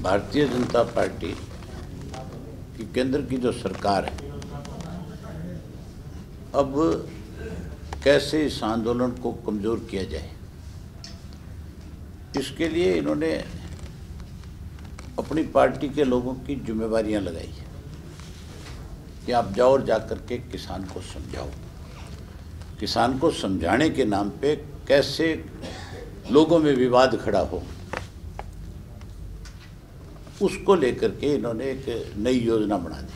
Bharatiya Janata party की केंद्र की जो सरकार है, अब कैसे इस आंदोलन को कमज़ोर किया जाए, इसके लिए इन्होंने अपनी पार्टी के लोगों की जिम्मेवारियां लगाई है कि आप जाओ और जाकर के किसान को समझाओ। किसान को समझाने के नाम पे कैसे लोगों में विवाद खड़ा हो, उसको लेकर के इन्होंने एक नई योजना बना दी।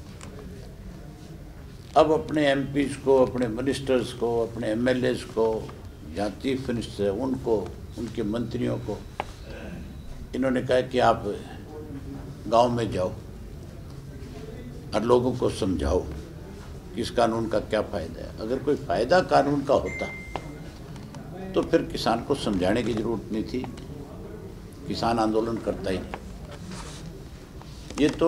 अब अपने एमपीज को, अपने मिनिस्टर्स को, अपने एमएलएज को, जहाँ चीफ मिनिस्टर है उनको, उनके मंत्रियों को इन्होंने कहा कि आप गांव में जाओ और लोगों को समझाओ कि इस कानून का क्या फ़ायदा है। अगर कोई फ़ायदा कानून का होता तो फिर किसान को समझाने की ज़रूरत नहीं थी, किसान आंदोलन करता ही नहीं। ये तो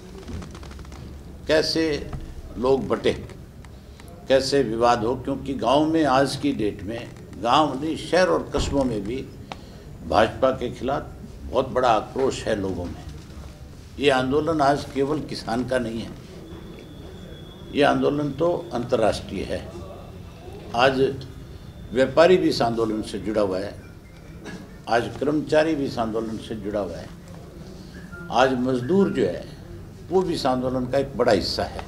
कैसे लोग बटे, कैसे विवाद हो, क्योंकि गांव में आज की डेट में, गांव नहीं शहर और कस्बों में भी भाजपा के खिलाफ बहुत बड़ा आक्रोश है लोगों में। ये आंदोलन आज केवल किसान का नहीं है, ये आंदोलन तो अंतर्राष्ट्रीय है। आज व्यापारी भी इस आंदोलन से जुड़ा हुआ है, आज कर्मचारी भी इस आंदोलन से जुड़ा हुआ है, आज मजदूर जो है वो भी इस आंदोलन का एक बड़ा हिस्सा है।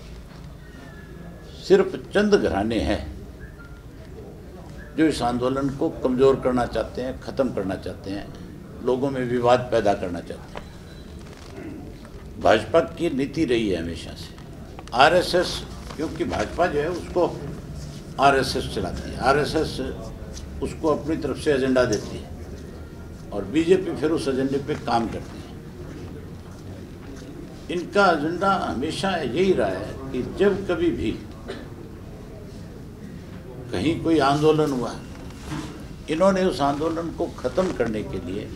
सिर्फ चंद घराने हैं जो इस आंदोलन को कमज़ोर करना चाहते हैं, ख़त्म करना चाहते हैं, लोगों में विवाद पैदा करना चाहते हैं। भाजपा की नीति रही है हमेशा से। आरएसएस, क्योंकि भाजपा जो है उसको आरएसएस चलाती है, आरएसएस उसको अपनी तरफ से एजेंडा देती है और बीजेपी फिर उस एजेंडे पे काम करती है। इनका एजेंडा हमेशा यही रहा है कि जब कभी भी कहीं कोई आंदोलन हुआ, इन्होंने उस आंदोलन को ख़त्म करने के लिए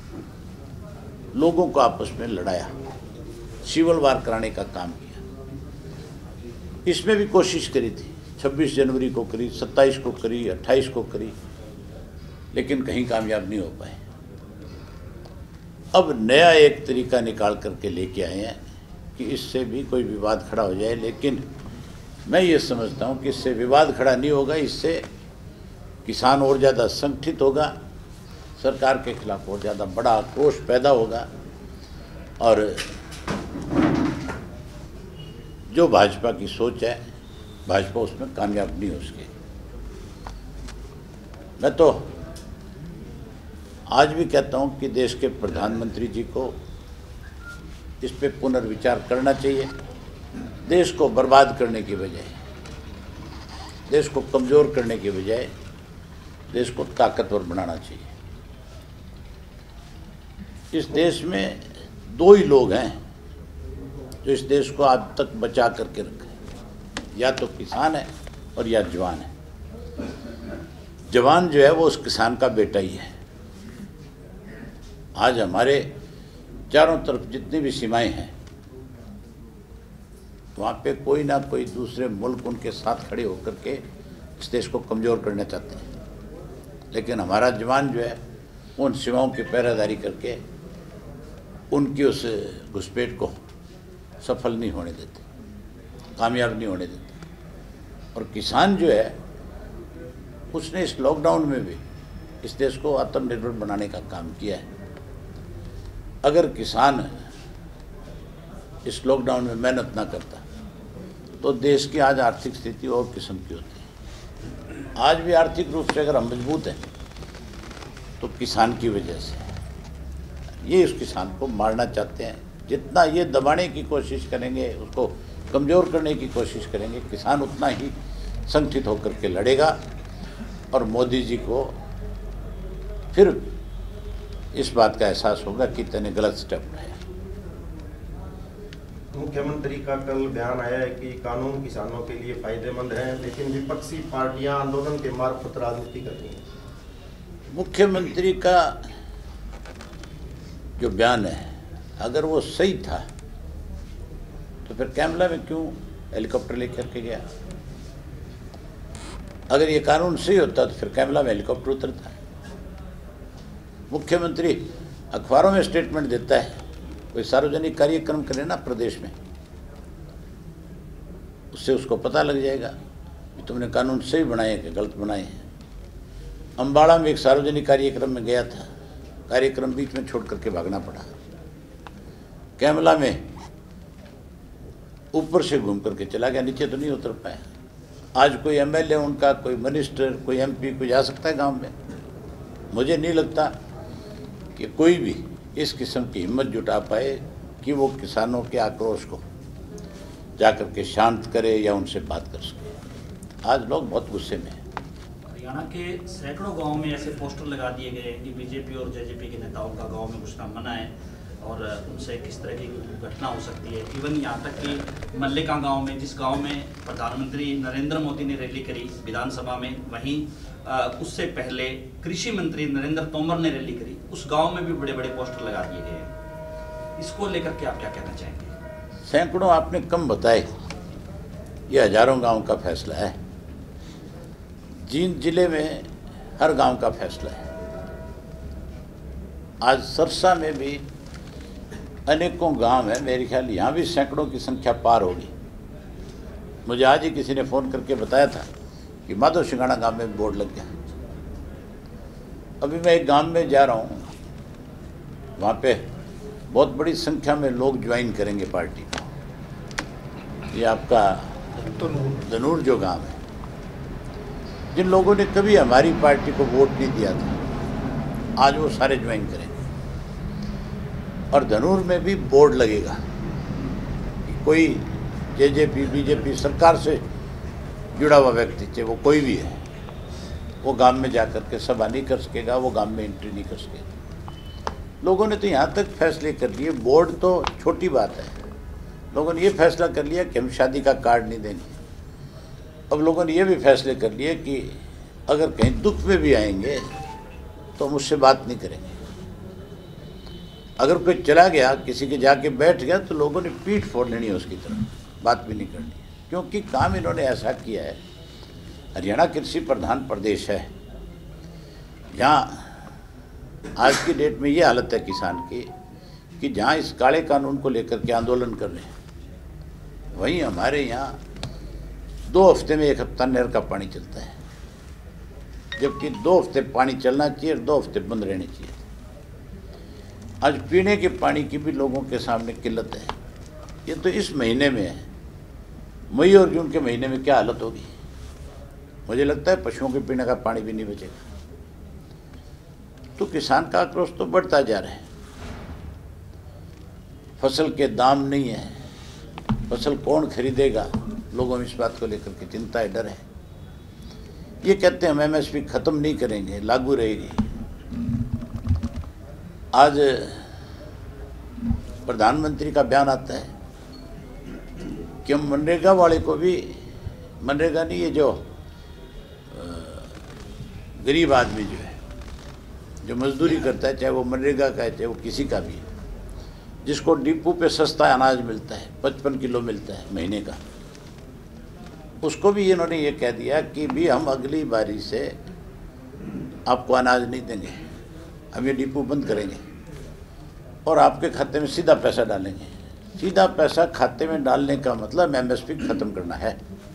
लोगों को आपस में लड़ाया, सिविल वार कराने का काम किया। इसमें भी कोशिश करी थी, 26 जनवरी को करी, 27 को करी, 28 को करी, लेकिन कहीं कामयाब नहीं हो पाए। अब नया एक तरीका निकाल करके लेके आए हैं कि इससे भी कोई विवाद खड़ा हो जाए, लेकिन मैं ये समझता हूँ कि इससे विवाद खड़ा नहीं होगा, इससे किसान और ज़्यादा संगठित होगा, सरकार के खिलाफ और ज़्यादा बड़ा आक्रोश पैदा होगा और जो भाजपा की सोच है, भाजपा उसमें कामयाब नहीं हो सके। मैं तो आज भी कहता हूं कि देश के प्रधानमंत्री जी को इस पे पुनर्विचार करना चाहिए। देश को बर्बाद करने की बजाय, देश को कमज़ोर करने की बजाय देश को ताकतवर बनाना चाहिए। इस देश में दो ही लोग हैं जो इस देश को आज तक बचा करके रखे, या तो किसान है और या जवान है। जवान जो है वो उस किसान का बेटा ही है। आज हमारे चारों तरफ जितनी भी सीमाएं हैं, वहाँ पे कोई ना कोई दूसरे मुल्क उनके साथ खड़े होकर के इस देश को कमज़ोर करना चाहते हैं, लेकिन हमारा जवान जो है उन सीमाओं की पहरेदारी करके उनकी उस घुसपैठ को सफल नहीं होने देते, कामयाब नहीं होने देते। और किसान जो है उसने इस लॉकडाउन में भी इस देश को आत्मनिर्भर बनाने का काम किया है। अगर किसान इस लॉकडाउन में मेहनत ना करता तो देश की आज आर्थिक स्थिति और किस्म की होती। आज भी आर्थिक रूप से अगर हम मजबूत हैं तो किसान की वजह से। ये इस किसान को मारना चाहते हैं। जितना ये दबाने की कोशिश करेंगे, उसको कमज़ोर करने की कोशिश करेंगे, किसान उतना ही संगठित होकर के लड़ेगा और मोदी जी को फिर इस बात का एहसास होगा कि इतने गलत स्टेप उठाया। मुख्यमंत्री का कल बयान आया है कि कानून किसानों के लिए फायदेमंद है, लेकिन विपक्षी पार्टियां आंदोलन के मार्फत राजनीति कर रही हैं। मुख्यमंत्री का जो बयान है, अगर वो सही था तो फिर कैमला में क्यों हेलीकॉप्टर लेकर के गया? अगर ये कानून सही होता तो फिर कैमला में हेलीकॉप्टर उतरता। मुख्यमंत्री अखबारों में स्टेटमेंट देता है, कोई सार्वजनिक कार्यक्रम करे ना प्रदेश में, उससे उसको पता लग जाएगा कि तुमने कानून सही बनाए कि गलत बनाए हैं। अम्बाड़ा में एक सार्वजनिक कार्यक्रम में गया था, कार्यक्रम बीच में छोड़ करके भागना पड़ा। कैमला में ऊपर से घूम करके चला गया, नीचे तो नहीं उतर पाया। आज कोई एमएलए उनका, कोई मिनिस्टर, कोई एमपी कोई जा सकता है गांव में? मुझे नहीं लगता कि कोई भी इस किस्म की हिम्मत जुटा पाए कि वो किसानों के आक्रोश को जाकर के शांत करे या उनसे बात कर सके। आज लोग बहुत गुस्से में हैं। हरियाणा के सैकड़ों गांव में ऐसे पोस्टर लगा दिए गए हैं कि बीजेपी और जेजेपी के नेताओं का गांव में घुसना मना है और उनसे किस तरह की घटना हो सकती है। इवन यहाँ तक कि मल्लिका गांव में, जिस गांव में प्रधानमंत्री नरेंद्र मोदी ने रैली करी विधानसभा में, वहीं उससे पहले कृषि मंत्री नरेंद्र तोमर ने रैली करी, उस गांव में भी बड़े बड़े पोस्टर लगा दिए गए हैं। इसको लेकर के आप क्या कहना चाहेंगे? सैकड़ों आपने कम बताए, ये हजारों गांव का फैसला है। जींद जिले में हर गांव का फैसला है। आज सरसा में भी अनेकों गांव है, मेरे ख्याल यहाँ भी सैकड़ों की संख्या पार होगी। मुझे आज ही किसी ने फ़ोन करके बताया था कि माधव सिंगाना गांव में बोर्ड लग गया। अभी मैं एक गांव में जा रहा हूँ, वहाँ पे बहुत बड़ी संख्या में लोग ज्वाइन करेंगे पार्टी को। ये आपका धनूर जो गांव है, जिन लोगों ने कभी हमारी पार्टी को वोट नहीं दिया था, आज वो सारे ज्वाइन करेंगे। और धनूर में भी बोर्ड लगेगा कि कोई जेजेपी बीजेपी सरकार से जुड़ा हुआ व्यक्ति, चाहे वो कोई भी है, वो गांव में जाकर के सभा नहीं कर सकेगा, वो गांव में एंट्री नहीं कर सकेगा। लोगों ने तो यहाँ तक फैसले कर लिए, बोर्ड तो छोटी बात है, लोगों ने ये फैसला कर लिया कि हम शादी का कार्ड नहीं देंगे। अब लोगों ने ये भी फैसले कर लिए कि अगर कहीं दुख में भी आएंगे तो मुझसे बात नहीं करेंगे। अगर कोई चला गया, किसी के जाके बैठ गया, तो लोगों ने पीठ फोड़ लेनी है उसकी तरफ, बात भी नहीं करनी है। क्योंकि काम इन्होंने ऐसा किया है, हरियाणा कृषि प्रधान प्रदेश है, जहाँ आज की डेट में ये हालत है किसान की कि जहाँ इस काले कानून को लेकर के आंदोलन कर रहे हैं, वहीं हमारे यहाँ 2 हफ्ते में 1 हफ्ता नहर का पानी चलता है, जबकि 2 हफ्ते पानी चलना चाहिए और 2 हफ्ते बंद रहने चाहिए। आज पीने के पानी की भी लोगों के सामने किल्लत है। ये तो इस महीने में है, मई और जून के महीने में क्या हालत होगी? मुझे लगता है पशुओं के पीने का पानी भी नहीं बचेगा। तो किसान का आक्रोश तो बढ़ता जा रहा है। फसल के दाम नहीं है, फसल कौन खरीदेगा, लोगों में इस बात को लेकर के चिंता है, डर है। ये कहते हैं हम एमएसपी खत्म नहीं करेंगे, लागू रहेगी। आज प्रधानमंत्री का बयान आता है कि हम मनरेगा वाले को भी, मनरेगा नहीं, ये जो गरीब आदमी जो है, जो मजदूरी करता है, चाहे वो मनरेगा का है चाहे वो किसी का भी है, जिसको डिपो पे सस्ता अनाज मिलता है, 55 किलो मिलता है महीने का, उसको भी इन्होंने ये कह दिया कि भी हम अगली बारी से आपको अनाज नहीं देंगे, हम ये डिपो बंद करेंगे और आपके खाते में सीधा पैसा डालेंगे। सीधा पैसा खाते में डालने का मतलब एमएसपी खत्म करना है।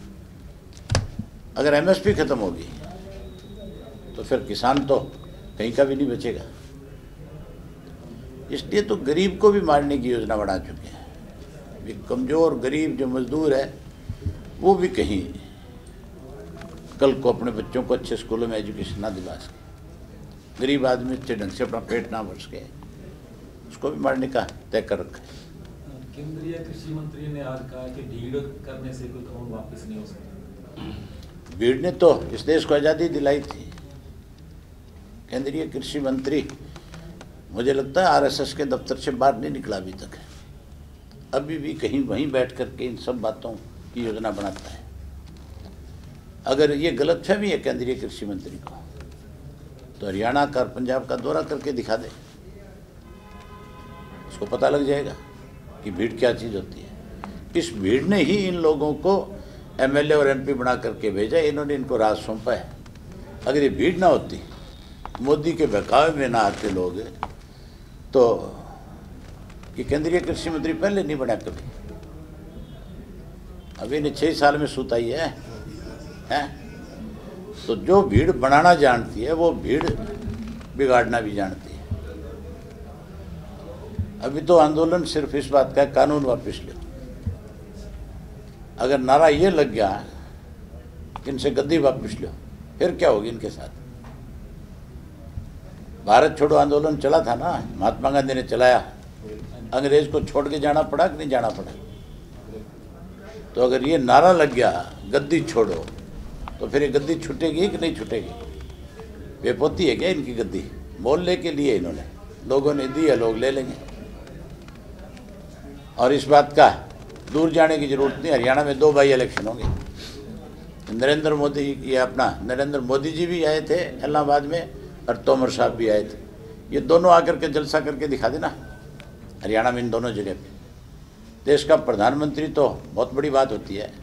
अगर एमएसपी खत्म होगी तो फिर किसान तो कहीं का भी नहीं बचेगा। इसलिए तो गरीब को भी मारने की योजना बना चुके हैं। भी कमज़ोर गरीब जो मजदूर है वो भी कहीं कल को अपने बच्चों को अच्छे स्कूलों में एजुकेशन ना दिला सके, गरीब आदमी अच्छे ढंग से अपना पेट ना भर सके, उसको भी मारने का तय कर रखा है। केंद्रीय कृषि मंत्री ने आज कहा कि भीड़ करने से कोई कानून वापस नहीं हो सकता। भीड़ ने तो इस देश को आज़ादी दिलाई थी। केंद्रीय कृषि मंत्री मुझे लगता है आरएसएस के दफ्तर से बाहर नहीं निकला अभी तक, अभी भी कहीं वहीं बैठ करके इन सब बातों की योजना बनाता है। अगर ये गलतफहमी है केंद्रीय कृषि मंत्री को, तो हरियाणा का पंजाब का दौरा करके दिखा दे, उसको पता लग जाएगा कि भीड़ क्या चीज़ होती है। इस भीड़ ने ही इन लोगों को एमएलए और एमपी बना करके भेजा, इन्होंने इनको राज सौंपा है। अगर ये भीड़ ना होती, मोदी के बहकावे में ना आते लोग, तो ये केंद्रीय कृषि मंत्री पहले नहीं बना कभी, अभी ने 6 साल में सुताई है? तो जो भीड़ बनाना जानती है वो भीड़ बिगाड़ना भी जानती है। अभी तो आंदोलन सिर्फ इस बात का है, कानून वापस लो। अगर नारा ये लग गया कि इनसे गद्दी वापस लो, फिर क्या होगी इनके साथ? भारत छोड़ो आंदोलन चला था ना, महात्मा गांधी ने चलाया, अंग्रेज को छोड़ के जाना पड़ा कि नहीं जाना पड़ा? तो अगर ये नारा लग गया गद्दी छोड़ो, तो फिर ये गद्दी छूटेगी कि नहीं छूटेगी? बेपोती है क्या इनकी गद्दी? मोहल्ले के लिए इन्होंने, लोगों ने दी है, लोग ले लेंगे। और इस बात का दूर जाने की जरूरत नहीं, हरियाणा में 2 बाई इलेक्शन होंगे। नरेंद्र मोदी जी भी आए थे इलाहाबाद में और तोमर साहब भी आए थे। ये दोनों आकर के जलसा करके दिखा देना हरियाणा में, इन दोनों जगह पे। देश का प्रधानमंत्री तो बहुत बड़ी बात होती है,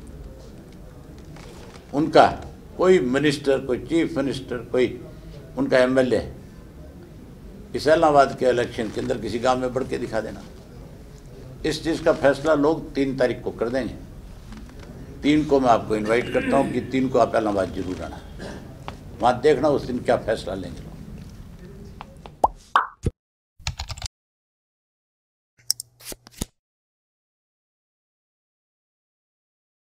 उनका कोई मिनिस्टर, कोई चीफ मिनिस्टर, कोई उनका एमएलए इस इलाहाबाद के इलेक्शन के अंदर किसी गांव में बढ़ के दिखा देना। इस चीज़ का फैसला लोग 3 तारीख को कर देंगे। 3 को मैं आपको इनवाइट करता हूँ कि 3 को आप इलाहाबाद जरूर आना, वहाँ देखना उस दिन क्या फैसला लेंगे।